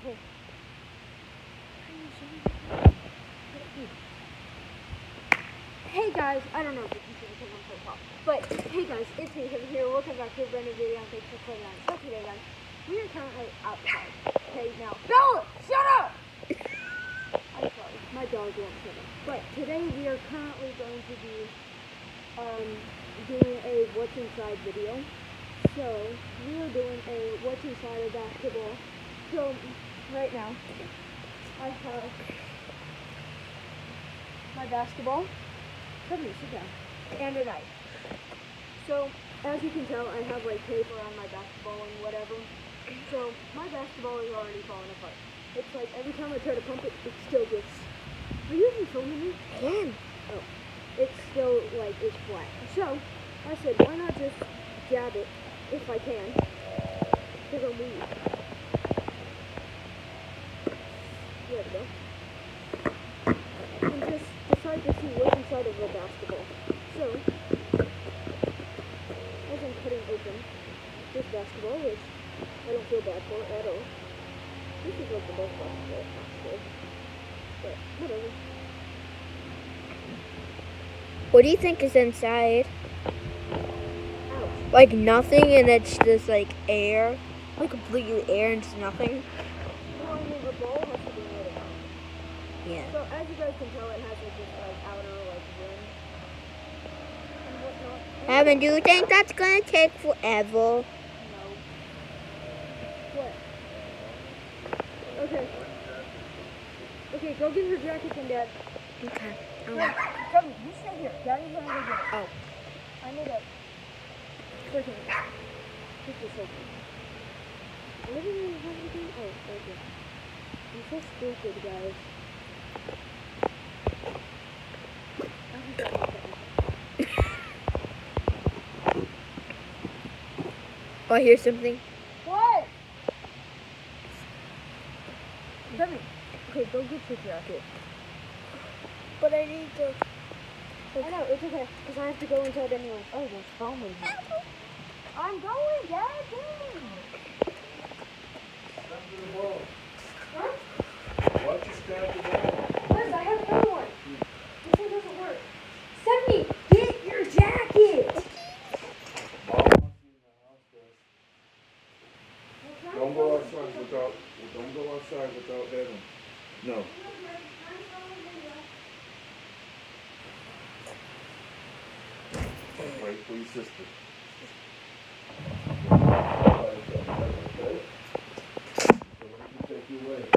Okay. Hey guys, I don't know if you can see because I'm so tall, but hey guys, it's me here. Welcome back to a brand new video and thanks for playing on. So today guys, we are currently outside. Okay, now, Bella, shut up! I'm sorry, my dog won't shut up. But today we are currently going to be doing a what's inside video. So, we are doing a what's inside of basketball. So, right now, I have my basketball. Come here, sit down. And a knife. So, as you can tell, I have like tape around my basketball and whatever. So, my basketball is already falling apart. It's like every time I try to pump it, it still gets... Are you even filming me? Yeah. Oh. It's still like, it's flat. So, I said, why not just jab it, if I can. Because I'm weak. There we go. And just decide to see what's inside of the basketball. So, as I'm cutting open this basketball, which I don't feel bad for at all. This is like the best basketball, actually. But, whatever. What do you think is inside? Ouch. Like nothing, and it's just like air, like completely air and just nothing. Well, I mean, the ball has to be made of out. Yeah. So, as you guys can tell, it has like this like outer like rim and whatnot. Evan, do you think that's gonna take forever? No. What? Okay. Okay, go get her jacket then, Dad. Okay. No, come, you stay here. Daddy's gonna go get it. Oh. I need a freaking pick this open. What did I have to do? Oh, okay. I'm so stupid, guys. Oh, I hear something. What? Debbie, okay, go get your jacket. But I need to. I know, it's okay, because I have to go inside anyway. Oh, there's foam in here. I'm going, Dad, dang. Step to the ball. Huh? Watch you stab the ball. Liz, I have another one. This one doesn't work. Stephanie, get your jacket. Mom wants you in the house, guys. Don't go outside without Evan. No. Wait for your sister. Okay? So let me take you away.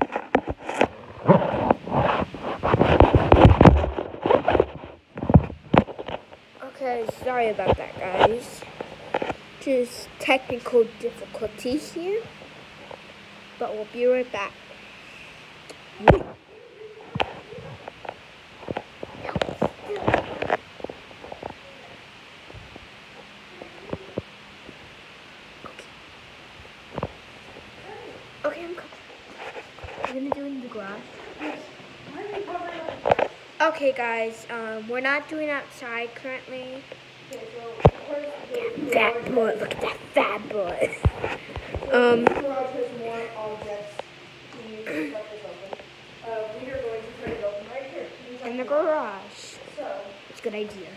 Okay, sorry about that, guys. Just technical difficulties here. But we'll be right back. Okay, I'm coming. We're gonna do it in the garage. Okay, guys, we're not doing outside currently. Fat boy, look at that fat boy. Garage has more objects to use to cut this open. We are going to cut it open right here. In the garage. So, It's a good idea.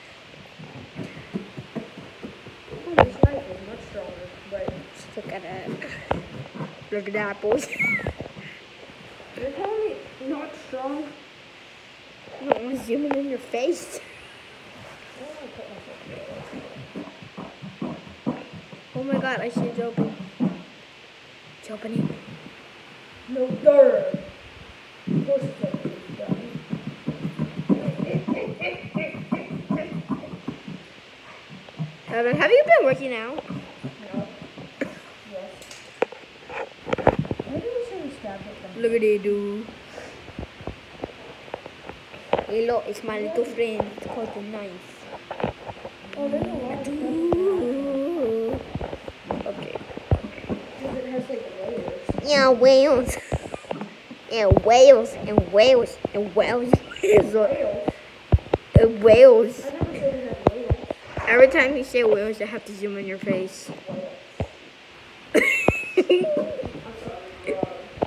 this knife is much stronger, but Just look at it. Look at the apples. you're telling me not strong? You don't want to zoom in your face. Oh my god, I see it's open. It's opening. No, third. Of course it's open, dummy. Evan, have you been working out? No. Yes. Maybe we should stab it then. Look at it, dude. Hello, it's my little friend. It's called the knife. Oh, there's a lot of stuff. Ooh. Okay. Because it has like layers. Yeah, whales. And whales, and whales, and whales. Whales? And whales. I never said it had whales. Every time you say whales, I have to zoom in your face. I'm sorry,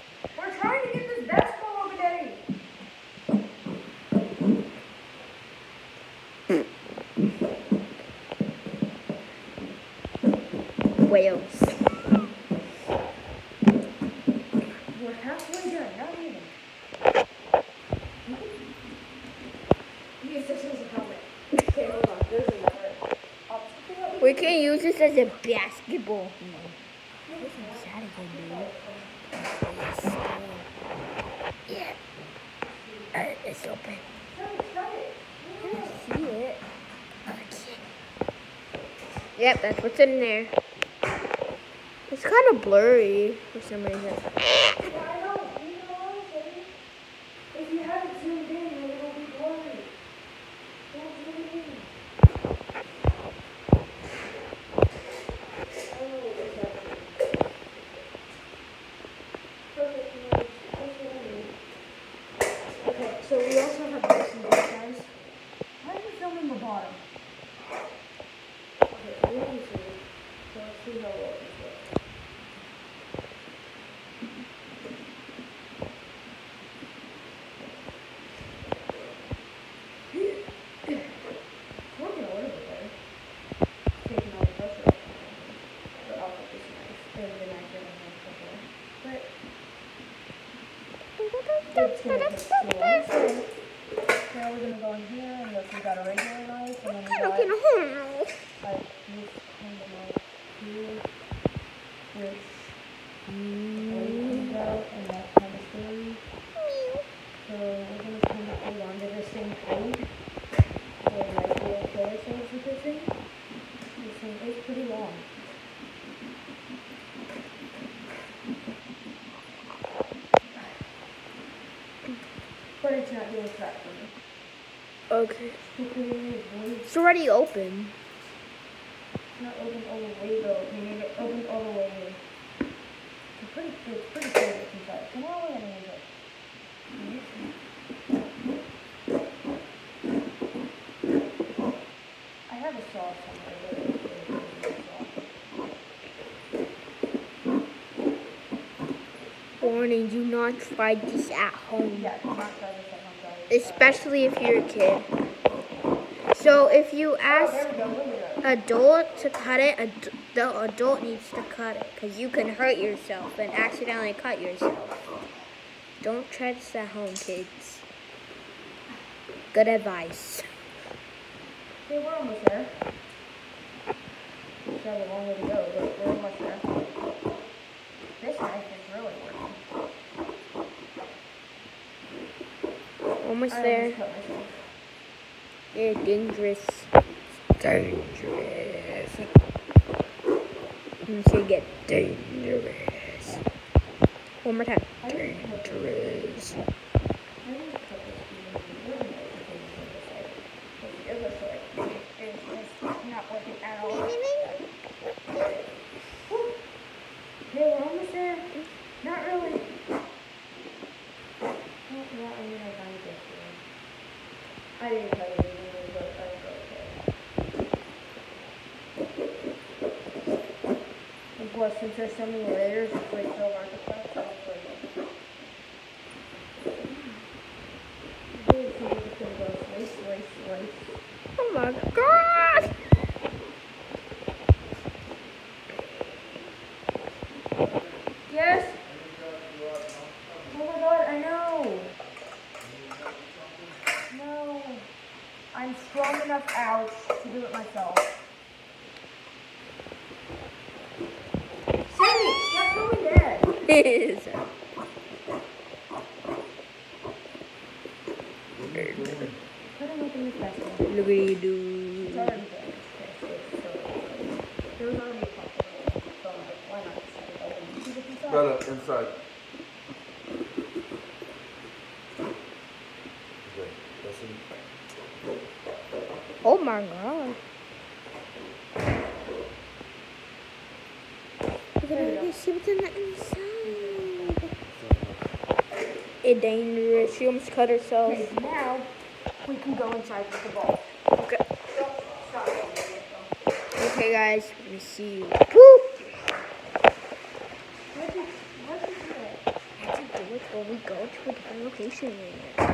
rails. We're halfway done, not even. Use this as a helmet. Okay, hold on. There's a water. We can use this as a basketball. This is Saturday, dude. Yeah. It's open. I don't see it. Okay. Yep, that's what's in there. It's kind of blurry for some reason. I know. You know honestly, if you haven't zoomed in, it will be blurry. Don't zoom in. I don't know what is happening. Perfect. That's what I need. Okay, so we also have this in this, guys. Why are you filming the bottom? Okay, so we can see. So let's see how well this works. Working a little bit better. Taking all the pressure off. But I'll put this knife. There's the knife that I'm going to put there. But it's going to take too long. So now we're going to go in here and look, we got a regular knife and then we got like this kind of knife here, which comes out and that kind of thing. So we're going to kind of hold on to this thing tight. So like we'll kill ourselves with this thing. This thing is pretty long. But it's not doing crap for me. Okay. It's It's already open. not open all the way though. You need it open all the way in. It's pretty cool what's inside. Come on, we're gonna use it. I have a saw somewhere, but it's Warning, do not try this at home. yeah, I'm not trying this at home, guys. Especially if you're a kid. So if you Oh, ask there we go. Look at that. adult to cut it, the adult needs to cut it because you can hurt yourself and accidentally cut yourself. Don't try this at home, kids. Good advice. Okay, we're almost there. We still have a long way to go, but we're almost there. This knife is really working. Almost I there. almost cut myself. Yeah, dangerous. Dangerous. You should get dangerous. One more time. Dangerous. Not working at all. Okay, we're almost there. Not really. Oh, yeah, I mean, I kind of guessed it. I didn't cut it anyway, but I don't care. Plus, since there's so many layers, it's like so hard to cut. So it's like, I really think it's gonna go slice. Oh my god! Yes? Oh my god, I know. No. I'm strong enough out to do it myself. Sammy, stop doing that. Put him in this basket. Look at you do. It's already there. There was already a couple. So why not just have it open? See what's inside. Better inside. Okay, that's it. Oh my god. Look at all see what's in the inside. It's dangerous. She almost cut herself. Okay, now we can go inside with the ball. Okay. Stop. Okay, guys. Let me see you. Woo! What's it? That's a village where we go to a different location. That's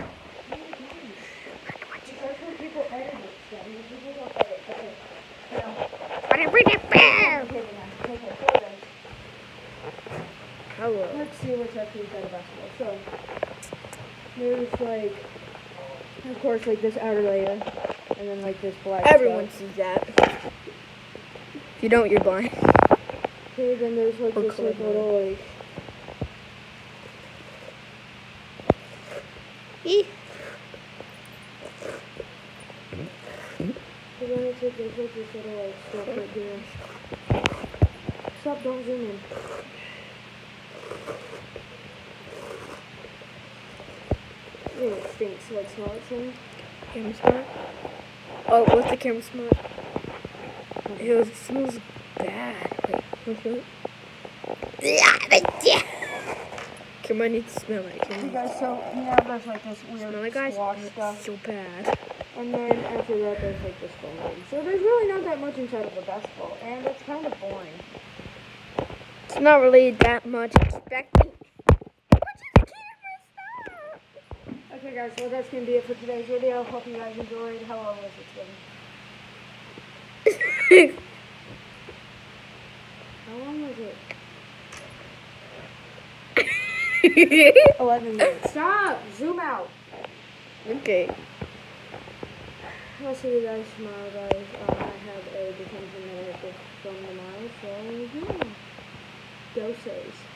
where people edit it. People don't edit. Okay. Now, Whatever the bear! okay, now, take it. Hello. Let's see what's actually inside a basketball. So, there's like, of course, like this outer layer, and then like this black Everyone stuff. sees that. If you don't, you're blind. Okay, then there's like Or this like colorblind. little like. Eee. So then it's like there's like this little like stuff right here. Stop! Don't zoom in. Ew, it stinks. Like smell it, son. Camera smart. Oh, what's the camera smart? Ew, it smells bad. Wait, what's it? Camera needs to smell it. Hey Camera. guys, so now there's like this Smell weird it, guys. squash It's stuff, so bad. and then after that there's like this foam. So there's really not that much inside of a basketball, and it's kind of boring. It's not really that much expected. Okay guys, well that's gonna be it for today's video. Hope you guys enjoyed. How long was it then? How long was it? 11 minutes. Stop! Zoom out! Okay. I'll see you guys tomorrow, guys. I have a detention that I have to film tomorrow, so yeah. Go saves.